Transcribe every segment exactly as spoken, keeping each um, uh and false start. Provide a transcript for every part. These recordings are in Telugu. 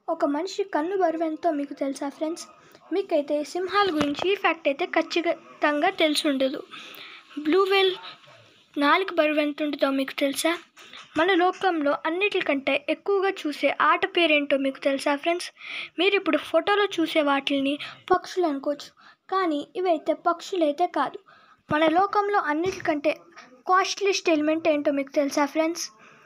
ఒక మనిషి కన్ను బరువెంతో మీకు తెలుసా ఫ్రెండ్స్? మీకైతే సింహాల గురించి ఈ ఫ్యాక్ట్ అయితే ఖచ్చితంగా తెలిసి ఉండదు. బ్లూ వేల్ నాలుగు బరువు ఎంత ఉంటుందో మీకు తెలుసా? మన లోకంలో అన్నిటికంటే ఎక్కువగా చూసే ఆట పేరేంటో మీకు తెలుసా ఫ్రెండ్స్? మీరు ఇప్పుడు ఫోటోలో చూసే వాటిని పక్షులు అనుకోవచ్చు, కానీ ఇవైతే పక్షులైతే కాదు. మన లోకంలో అన్నిటికంటే కాస్ట్లీస్ట్ ఎలిమెంట్ ఏంటో మీకు తెలుసా ఫ్రెండ్స్?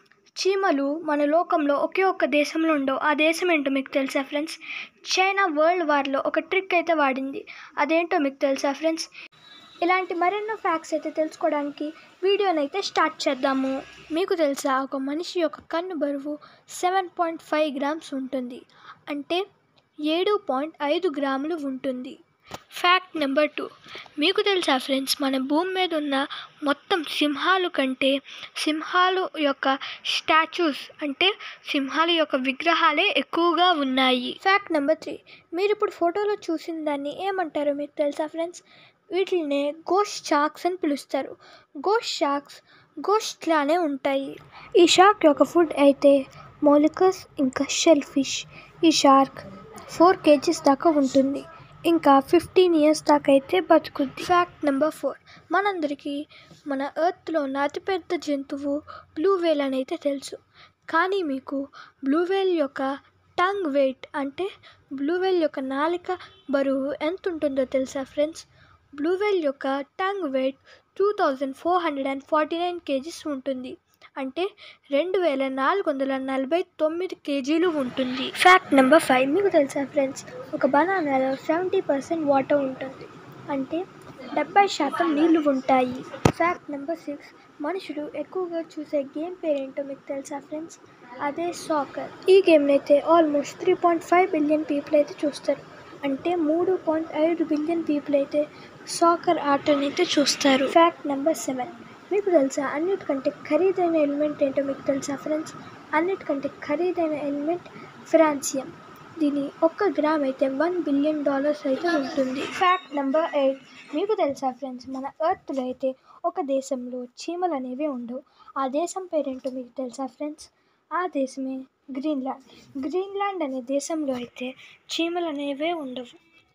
చీమలు మన లోకంలో ఒకే ఒక్క దేశంలో ఉండవు. ఆ దేశం ఏంటో మీకు తెలుసా ఫ్రెండ్స్? చైనా వరల్డ్ వార్లో ఒక ట్రిక్ అయితే వాడింది. అదేంటో మీకు తెలుసా ఫ్రెండ్స్? ఇలాంటి మరెన్నో ఫ్యాక్ట్స్ అయితే తెలుసుకోవడానికి వీడియోని అయితే స్టార్ట్ చేద్దాము. మీకు తెలుసా, ఒక మనిషి యొక్క కన్ను బరువు సెవెన్ పాయింట్ ఫైవ్ గ్రామ్స్ ఉంటుంది, అంటే ఏడు పాయింట్ ఐదు గ్రాములు ఉంటుంది. ఫ్యాక్ట్ నెంబర్ టూ, మీకు తెలుసా ఫ్రెండ్స్, మన భూమి మీద ఉన్న మొత్తం సింహాలు కంటే సింహాలు యొక్క స్టాచ్యూస్ అంటే సింహాల యొక్క విగ్రహాలే ఎక్కువగా ఉన్నాయి. ఫ్యాక్ట్ నెంబర్ త్రీ, మీరు ఇప్పుడు ఫోటోలో చూసిన దాన్ని ఏమంటారో మీకు తెలుసా ఫ్రెండ్స్? వీటినే గోస్ట్ షార్క్స్ అని పిలుస్తారు. గోస్ట్ షార్క్స్ గోస్ట్ లానే ఉంటాయి. ఈ షార్క్ యొక్క ఫుడ్ అయితే మోలికస్ ఇంకా షెల్ ఫిష్. ఈ షార్క్ ఫోర్ కేజీస్ దాకా ఉంటుంది, ఇంకా ఫిఫ్టీన్ ఇయర్స్ దాకా అయితే బతుకుద్ది. ఫ్యాక్ట్ నెంబర్ ఫోర్, మనందరికీ మన ఎర్త్లో ఉన్న అతిపెద్ద జంతువు బ్లూ వేల్ అని అయితే తెలుసు, కానీ మీకు బ్లూ వేల్ యొక్క టంగ్ వెయిట్ అంటే బ్లూ వేల్ యొక్క నాలిక బరువు ఎంత ఉంటుందో తెలుసా ఫ్రెండ్స్? బ్లూ వేల్ యొక్క tongue weight two thousand four hundred and forty nine kgs ఉంటుంది, అంటే రెండు వేల నాలుగు వందల నలభై తొమ్మిది కేజీలు ఉంటుంది. ఫ్యాక్ట్ నెంబర్ ఫైవ్, మీకు తెలుసా ఫ్రెండ్స్, ఒక బనానాలో సెవెంటీ పర్సెంట్ వాటర్ ఉంటుంది, అంటే డెబ్బై శాతం నీళ్లు ఉంటాయి. ఫ్యాక్ట్ నెంబర్ సిక్స్, మనుషులు ఎక్కువగా చూసే గేమ్ పేరేంటో మీకు తెలుసా ఫ్రెండ్స్? అదే సాకర్. ఈ గేమ్ని అయితే almost three point five billion people అయితే చూస్తారు, అంటే మూడు పాయింట్ ఐదు బిలియన్ పీపుల్ అయితే సాకర్ ఆటని అయితే చూస్తారు. ఫ్యాక్ట్ నెంబర్ సెవెన్, మీకు తెలుసా అన్నిటికంటే ఖరీదైన ఎలిమెంట్ ఏంటో మీకు తెలుసా ఫ్రెండ్స్? అన్నిటికంటే ఖరీదైన ఎలిమెంట్ ఫ్రాన్సియం. దీని ఒక్క గ్రామ్ అయితే వన్ బిలియన్ డాలర్స్ అయితే ఉంటుంది. ఫ్యాక్ట్ నెంబర్ ఎయిట్, మీకు తెలుసా ఫ్రెండ్స్, మన ఎర్త్లో అయితే ఒక దేశంలో చీమలు అనేవి ఉండవు. ఆ దేశం పేరేంటో మీకు తెలుసా ఫ్రెండ్స్? ఆ దేశమే గ్రీన్లాండ్. గ్రీన్లాండ్ అనే దేశంలో అయితే చీమలు అనేవే ఉండవు.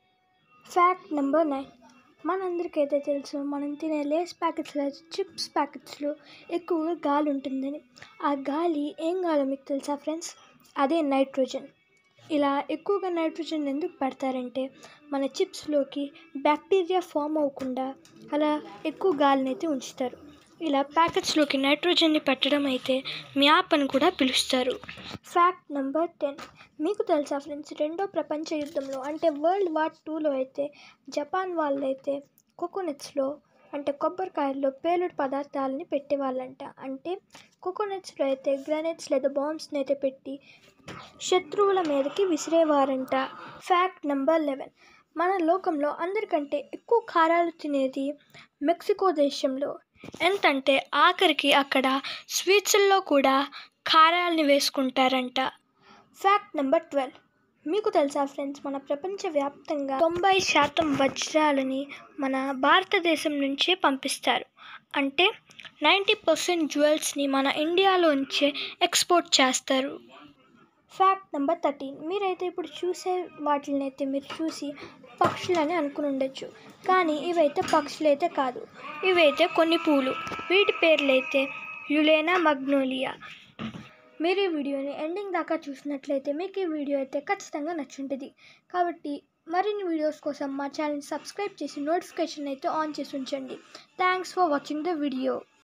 ఫ్యాక్ట్ నెంబర్ నైన్, మనందరికైతే తెలుసు, మనం తినే లేస్ ప్యాకెట్స్లో అయితే చిప్స్ ప్యాకెట్స్లో ఎక్కువగా గాలి ఉంటుందని. ఆ గాలి ఏం గాలో మీకు తెలుసా ఫ్రెండ్స్? అదే నైట్రోజన్. ఇలా ఎక్కువగా నైట్రోజన్ ఎందుకు పెడతారంటే మన చిప్స్లోకి బ్యాక్టీరియా ఫామ్ అవ్వకుండా అలా ఎక్కువ గాలిని అయితే ఉంచుతారు. ఇలా ప్యాకెట్స్లోకి నైట్రోజన్ని పెట్టడం అయితే మ్యాప్ అని కూడా పిలుస్తారు. ఫ్యాక్ట్ నెంబర్ టెన్, మీకు తెలుసా ఫ్రెండ్స్, రెండో ప్రపంచ యుద్ధంలో అంటే వరల్డ్ వార్ టూలో అయితే జపాన్ వాళ్ళు అయితే కోకోనట్స్లో అంటే కొబ్బరికాయల్లో పేలుడు పదార్థాలని పెట్టేవాళ్ళంట. అంటే కోకోనట్స్లో అయితే గ్రనేట్స్ లేదా బాంబ్స్ని అయితే పెట్టి శత్రువుల మీదకి విసిరేవారంట. ఫ్యాక్ట్ నెంబర్ లెవెన్, మన లోకంలో అందరికంటే ఎక్కువ కారాలు తినేది మెక్సికో దేశంలో. ఎంతంటే ఆఖరికి అక్కడ స్వీట్స్ల్లో కూడా కారాలని వేసుకుంటారంట. ఫ్యాక్ట్ నెంబర్ ట్వెల్వ్, మీకు తెలుసా ఫ్రెండ్స్, మన ప్రపంచవ్యాప్తంగా తొంభై శాతం వజ్రాలని మన భారతదేశం నుంచే పంపిస్తారు, అంటే నైంటీ పర్సెంట్ జ్యువెల్స్ని మన ఇండియాలోంచే ఎక్స్పోర్ట్ చేస్తారు. ఫ్యాక్ట్ నెంబర్ థర్టీన్, మీరైతే ఇప్పుడు చూసే వాటిని అయితే మీరు చూసి పక్షులని అనుకుని ఉండొచ్చు, కానీ ఇవైతే పక్షులైతే కాదు. ఇవైతే కొన్ని పూలు, వీటి పేర్లైతే యులేనా మగ్నోలియా. మీరు ఈ వీడియోని ఎండింగ్ దాకా చూసినట్లయితే మీకు ఈ వీడియో అయితే ఖచ్చితంగా నచ్చుంటుంది. కాబట్టి మరిన్ని వీడియోస్ కోసం మా ఛానల్ని సబ్స్క్రైబ్ చేసి నోటిఫికేషన్ అయితే ఆన్ చేసి ఉంచండి. Thanks for watching the video.